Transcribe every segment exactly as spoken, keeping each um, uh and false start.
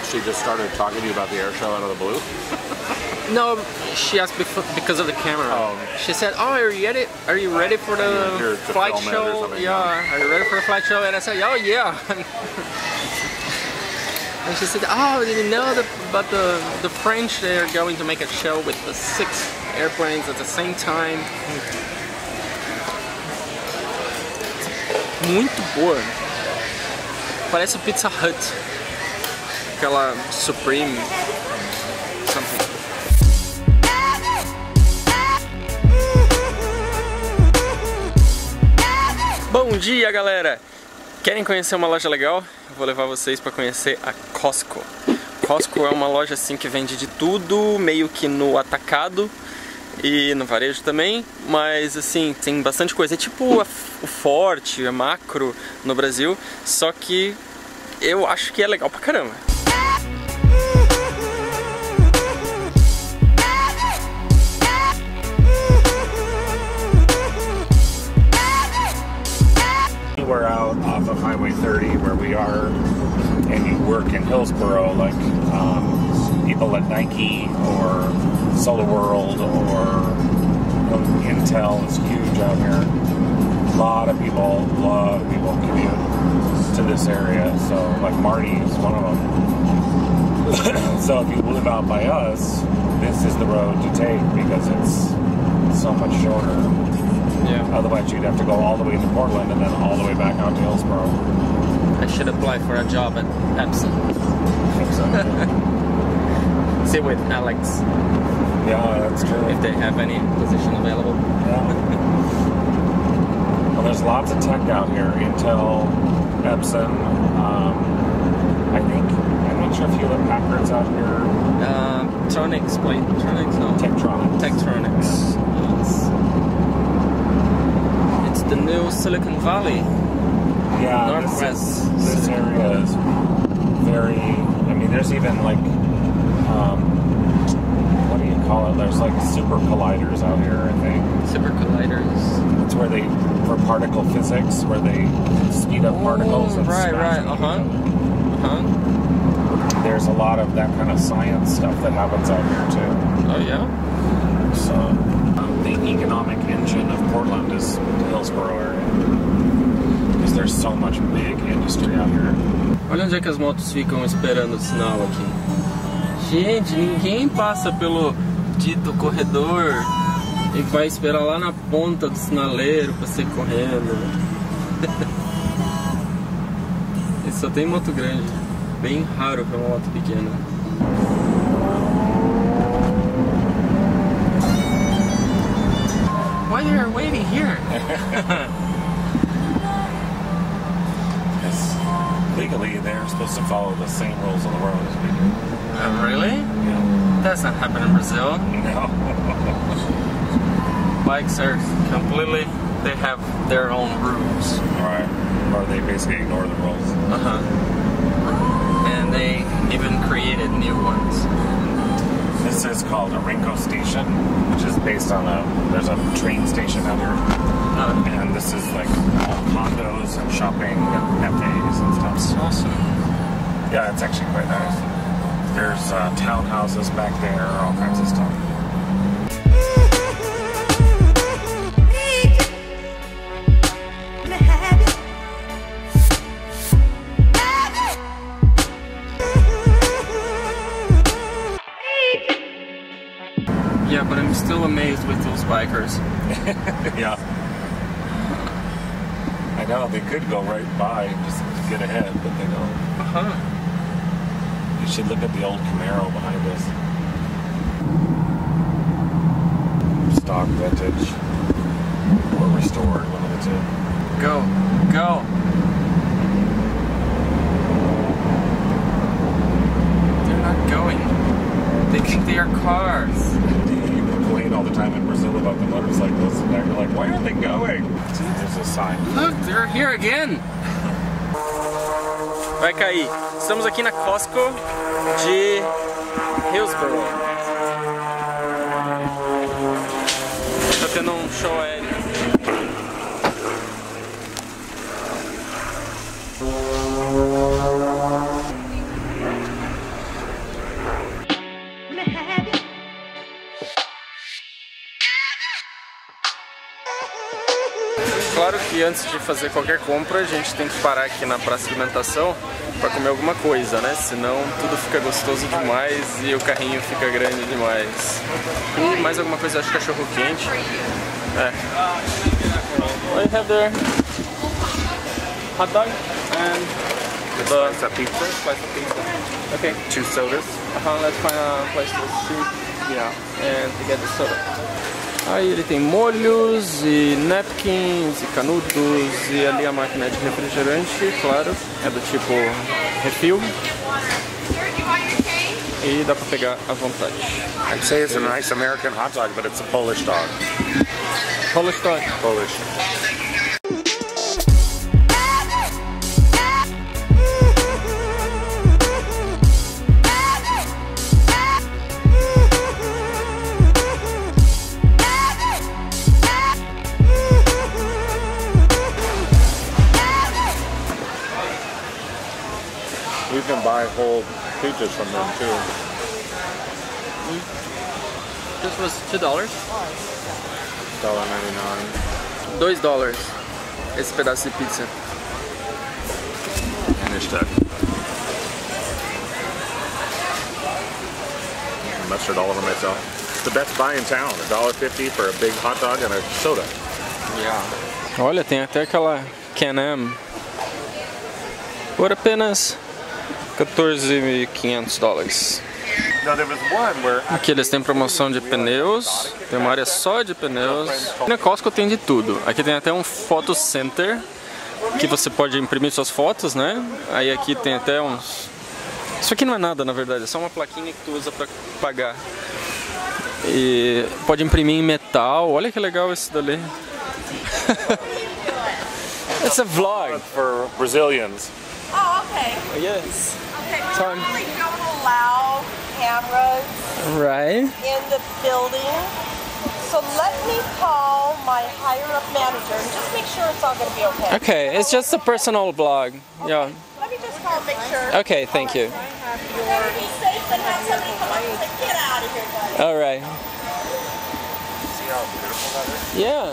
she just started talking to you about the air show out of the blue? No, she asked before, because of the camera. Oh. She said, "Oh, are you ready? Are you ready for the You're, you're flight show? Yeah, are you ready for the flight show?" And I said, "Oh yeah." And she said, "Oh, did you know that, about the the French? They're going to make a show with the six airplanes at the same time." Muito boa. Parece o Pizza Hut. Aquela Supreme something. Bom dia, galera! Querem conhecer uma loja legal? Eu vou levar vocês para conhecer a Costco. Costco é uma loja assim que vende de tudo, meio que no atacado e no varejo também, mas assim, tem bastante coisa. É tipo a, o Forte, a Macro no Brasil, só que eu acho que é legal pra caramba. We're out off of Highway thirty where we are, and you work in Hillsboro, like um, people at Nike or Solar World or you know, Intel is huge out here. A lot of people, a lot of people commute to this area, so like Marty is one of them. So if you live out by us, this is the road to take because it's so much shorter. Yeah. Otherwise you'd have to go all the way to Portland and then all the way back out to Hillsboro. I should apply for a job at Epson. See with Alex. Yeah, that's true. If they have any position available. Yeah. Well, there's lots of tech out here. Intel, Epson, um, I think, I'm not sure if Hewlett Packard's out here. Uh, Tronics, play, Tronics, no. Tektronix. Tektronix. Yes. The new Silicon Valley. Yeah, Northwest. This, this area is very, I mean, there's even like, um, what do you call it? There's like super colliders out here, I think. Super colliders. It's where they, for particle physics, where they speed up particles. Oh, and right, smash right, them uh-huh. Uh-huh. There's a lot of that kind of science stuff that happens out here too. Oh, yeah? So, um, the economic engine of Portland is Hillsboro area. Because there's so much big industry out here. Olha onde é que as motos ficam esperando o sinal aqui. Gente, ninguém passa pelo dito corredor e vai esperar lá na ponta do sinaleiro pra ser correndo. E só tem moto grande. Bem raro pra uma moto pequena. Why are you waiting here? Legally, they're supposed to follow the same rules on the road as we do. Uh, really? Yeah. That's not happening in Brazil. No. Bikes are completely, they have their own rules. Right. Or they basically ignore the rules. Uh-huh. And they even created new ones. This is called a Rinko station, which is based on a, there's a train station out here. Uh, And this is like all condos and shopping and cafes and stuff. That's awesome. Yeah, it's actually quite nice. There's uh, townhouses back there, all kinds of stuff. Yeah, but I'm still amazed with those bikers. Yeah. I know, they could go right by and just get ahead, but they don't. Uh-huh. You should look at the old Camaro behind us. Stock, vintage, or restored, one of the two. Go, go. They're not going. They think they are cars. You complain all the time in Brazil about the motorcycles, and now you're like, why aren't they going? There's a sign. Look, they're here again. Vai cair. Estamos aqui na Costco de Hillsboro. Tá tendo um show aéreo. claro que antes de fazer qualquer compra a gente tem que parar aqui na praça de alimentação para comer alguma coisa, né? Senão tudo fica gostoso demais e o carrinho fica grande demais. E mais alguma coisa, acho que cachorro quente. É. What do you have there? Hot dog and the slice of pizza. Slice of pizza. Okay. Two sodas. Uh-huh, let's find a place to sit. Yeah. And to get the soda. Aí ele tem molhos e napkins e canudos e ali a máquina de refrigerante, claro, é do tipo refil. E dá pra pegar à vontade. I'd say it's a nice American hot dog, but it's a Polish dog. Polish dog. Polish. You can buy whole pizzas from them too. This was two dollars. one ninety-nine. Dois dólares esse pedaço de pizza. And it's stuck. Mustard all over myself. It's the best buy in town. a dollar fifty for a big hot dog and a soda. Yeah. Olha, tem até aquela Can-Am por apenas quatorze mil e quinhentos dólares. Aqui eles têm promoção de pneus, tem uma área só de pneus. Na Costco tem de tudo. Aqui tem até um photo center que você pode imprimir suas fotos, né? Aí aqui tem até uns... Isso aqui não é nada, na verdade, é só uma plaquinha que tu usa pra pagar. E pode imprimir em metal. Olha que legal esse dali. It's a vlog for Brazilians. Oh, okay. Yes. Okay, we Time. normally don't allow cameras Right. in the building. So let me call my higher up manager and just make sure it's all going to be okay. Okay, it's just a personal vlog. Yeah. Let me just call and make sure. Okay, thank you. Better be safe and have somebody come up and say, get out of here, buddy. All right. See how beautiful that is? Yeah.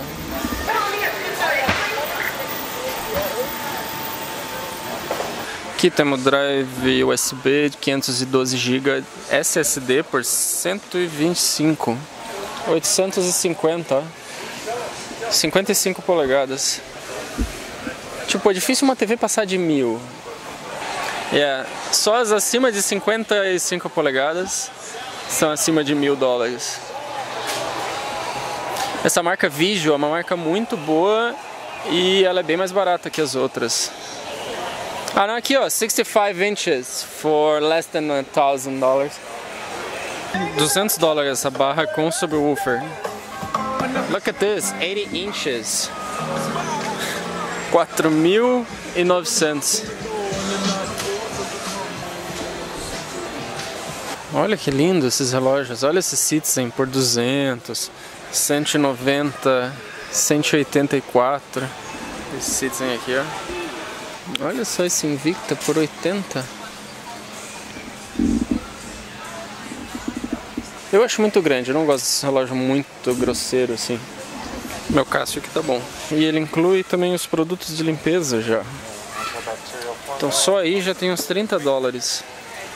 Aqui temos drive U S B de quinhentos e doze gigas, S S D por cento e vinte e cinco, oitocentos e cinquenta, ó. cinquenta e cinco polegadas. Tipo, é difícil uma T V passar de mil. Yeah. Só as acima de cinquenta e cinco polegadas são acima de mil dólares. Essa marca Visual é uma marca muito boa e ela é bem mais barata que as outras. Ah, não, aqui ó, sixty-five inches for less than a thousand dollars. duzentos dólares essa barra com subwoofer. Look at this, eighty inches. quatro mil e novecentos. Olha que lindo esses relógios. Olha esse Citizen por duzentos, cento e noventa, cento e oitenta e quatro. Esse Citizen aqui, ó. Olha só esse Invicta por oitenta. Eu acho muito grande, eu não gosto desse relógio muito grosseiro assim. Meu Cássio que tá bom. E ele inclui também os produtos de limpeza já. Então só aí já tem uns trinta dólares.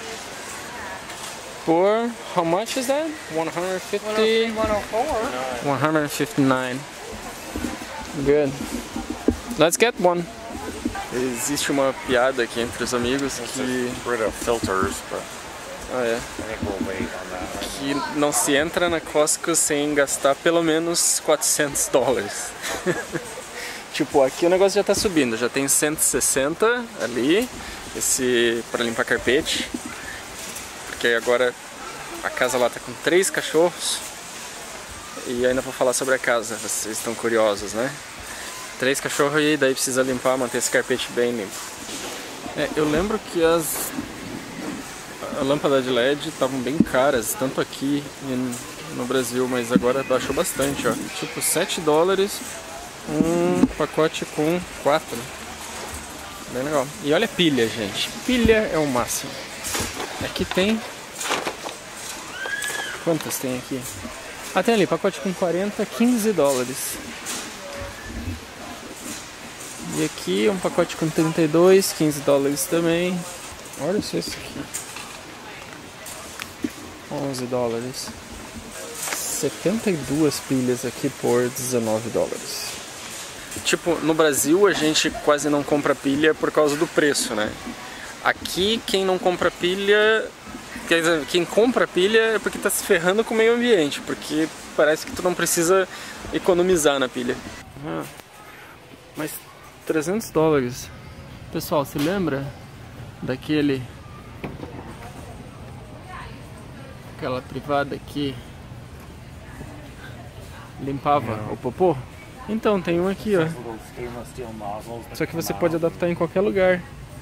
Por how much is that? one fifty? one fifty-nine. Good. Let's get one. Existe uma piada aqui entre os amigos que... Rid of filters, but Ah, é. I think we'll wait on that. Que não se entra na Costco sem gastar pelo menos quatrocentos dólares. Tipo, aqui o negócio já tá subindo, já tem cento e sessenta ali, esse para limpar carpete. Porque agora a casa lá tá com três cachorros. E ainda vou falar sobre a casa, vocês estão curiosos, né? Três cachorros e daí precisa limpar, manter esse carpete bem limpo. É, eu lembro que as a lâmpada de L E D estavam bem caras, tanto aqui e no Brasil, mas agora baixou bastante, ó. Tipo sete dólares, um pacote com quatro. Bem legal. E olha a pilha, gente. Pilha é o máximo. Aqui tem... Quantas tem aqui? Ah, tem ali, pacote com quarenta, quinze dólares. E aqui um pacote com trinta e dois, quinze dólares também. Olha só isso aqui. onze dólares. setenta e duas pilhas aqui por dezenove dólares. Tipo, no Brasil a gente quase não compra pilha por causa do preço, né? Aqui quem não compra pilha, quer dizer, quem compra pilha é porque tá se ferrando com o meio ambiente, porque parece que tu não precisa economizar na pilha. Ah, mas trezentos dólares. Pessoal, se lembra daquele aquela privada que limpava o popô? Então tem um aqui, ó. Só que você pode adaptar em qualquer lugar,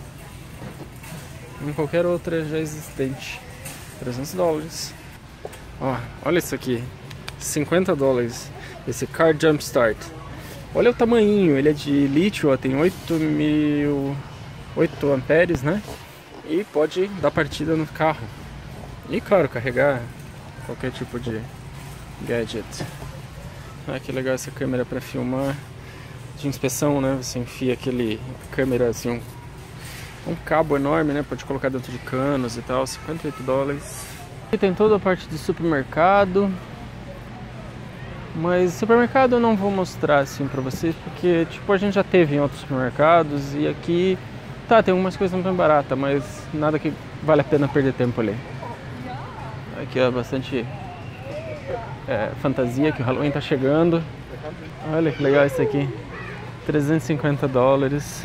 em qualquer outra já existente. trezentos dólares. Ó, olha isso aqui, cinquenta dólares. Esse Car Jump Start. Olha o tamanhinho, ele é de lítio, ó, tem oito mil, oito amperes, né? E pode dar partida no carro. E claro, carregar qualquer tipo de gadget. Ah, que legal essa câmera para filmar de inspeção, né? Você enfia aquele câmera assim, um, um cabo enorme, né? Pode colocar dentro de canos e tal, cinquenta e oito dólares. Aqui tem toda a parte de supermercado. Mas supermercado eu não vou mostrar assim pra vocês, porque tipo a gente já teve em outros supermercados e aqui tá, tem algumas coisas bem baratas, mas nada que vale a pena perder tempo ali. Aqui ó, bastante é, fantasia, que o Halloween tá chegando. Olha que legal isso aqui, trezentos e cinquenta dólares.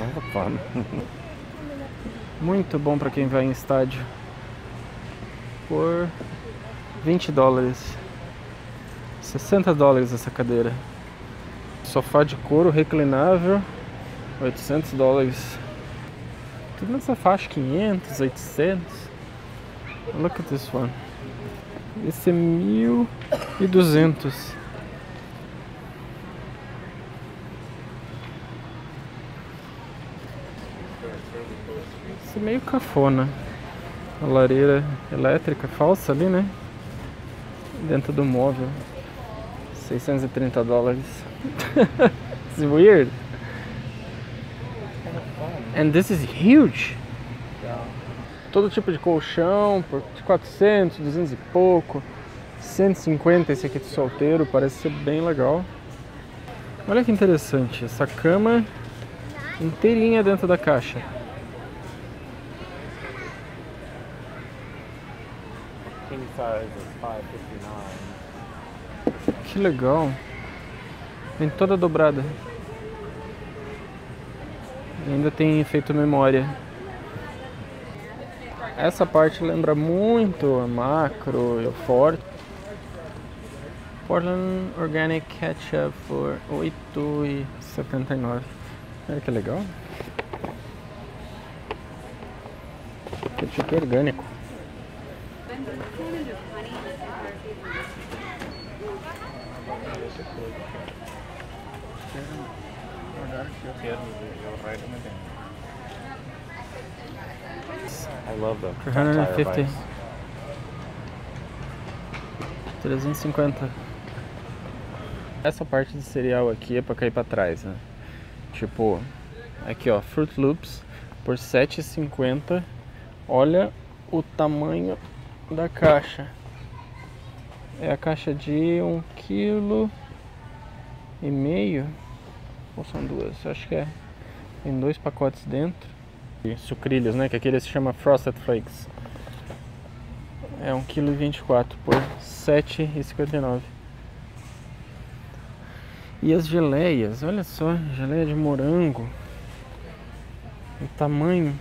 Muito bom pra quem vai em estádio. Por vinte dólares. sessenta dólares essa cadeira. Sofá de couro reclinável, oitocentos dólares. Tudo nessa faixa, quinhentos, oitocentos. Look at this one. Esse é mil e duzentos. Esse é meio cafona. A lareira elétrica falsa ali, né? Dentro do móvel. seiscentos e trinta dólares. This is weird. And this is huge. Todo tipo de colchão por quatrocentos, duzentos e pouco. cento e cinquenta esse aqui de solteiro, parece ser bem legal. Olha que interessante, essa cama inteirinha dentro da caixa. Que legal. Vem toda dobrada. E ainda tem efeito memória. Essa parte lembra muito a Macro e o Ford. Portland Organic Ketchup por oito e setenta e nove. Olha que legal. Ketchup orgânico. I love them. trezentos e cinquenta. trezentos e cinquenta. Essa parte de cereal aqui é pra cair pra trás, né? Tipo, aqui ó, Fruit Loops por sete e cinquenta. Olha o tamanho da caixa. É a caixa de um quilo e meio. Ou são duas? Acho que é. Tem dois pacotes dentro. E sucrilhos, né? Que aquele se chama Frosted Flakes. É um quilo e vinte e quatro por sete e cinquenta e nove. E as geleias, olha só, geleia de morango. O tamanho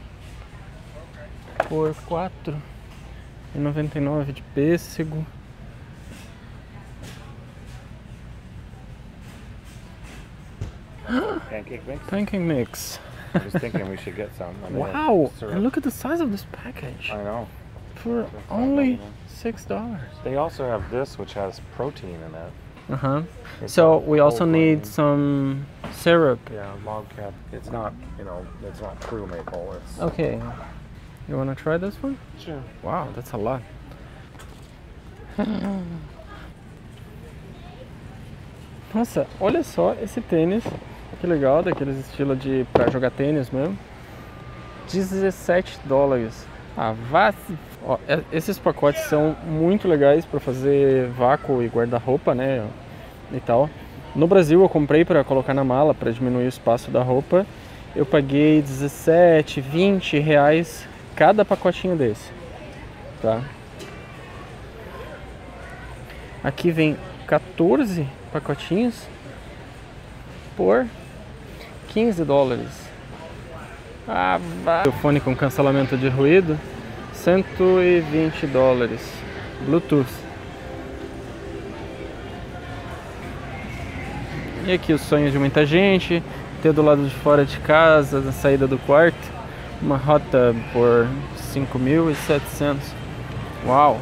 por quatro e noventa e nove de pêssego. Pancake mix? Pancake mix. I was thinking we should get some. I mean, Wow! syrup. And look at the size of this package. I know. For only six dollars. They also have this, which has protein in it. Uh huh. It's So a we also whole need grain. some syrup. Yeah, log cap. It's not, you know, it's not true maple. It's Okay. You wanna try this one? sure. Wow, that's a lot. Nossa, olha só esse tênis Que legal, daqueles estilos de pra jogar tênis mesmo. dezessete dólares. Ah, vá. Ó, esses pacotes são muito legais para fazer vácuo e guarda-roupa, né? E tal. No Brasil eu comprei para colocar na mala para diminuir o espaço da roupa. Eu paguei dezessete, vinte reais cada pacotinho desse, tá? Aqui vem quatorze pacotinhos por quinze dólares. Ah, vai. O fone com cancelamento de ruído, cento e vinte dólares. Bluetooth. E aqui os sonhos de muita gente. Ter do lado de fora de casa, na saída do quarto, uma hot tub por cinco mil e setecentos. Uau!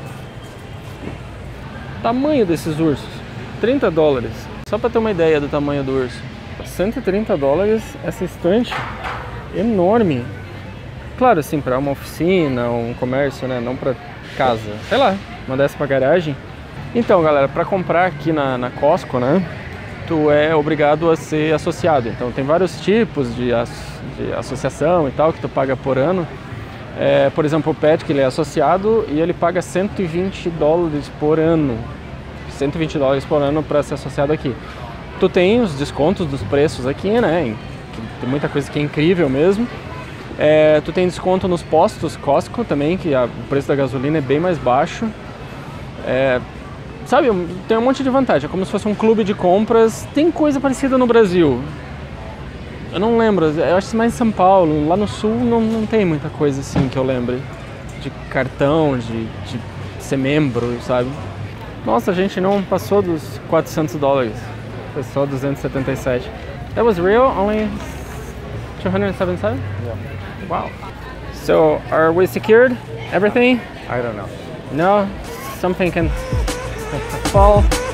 Tamanho desses ursos, trinta dólares. Só para ter uma ideia do tamanho do urso. cento e trinta dólares essa estante enorme. Claro, assim, para uma oficina, um comércio, né? Não para casa. Sei lá, uma dessa para garagem. Então, galera, para comprar aqui na, na Costco, né? Tu é obrigado a ser associado. Então tem vários tipos de, as, de associação e tal que tu paga por ano. É, por exemplo, o Pet, que ele é associado e ele paga cento e vinte dólares por ano. cento e vinte dólares por ano para ser associado aqui. Tu tem os descontos dos preços aqui, né? Tem muita coisa que é incrível mesmo. É, tu tem desconto nos postos Costco também, que a, o preço da gasolina é bem mais baixo. É, Sabe, tem um monte de vantagem, é como se fosse um clube de compras. Tem coisa parecida no Brasil. Eu não lembro, eu acho que mais em São Paulo. Lá no Sul não, não tem muita coisa assim que eu lembre. De cartão, de, de ser membro, sabe? Nossa, a gente não passou dos quatrocentos dólares. Foi só duzentos e setenta e sete. That was real? Only two hundred seventy-seven? Yeah. Wow. So, are we secured? Everything? I don't know. No? Something can fall.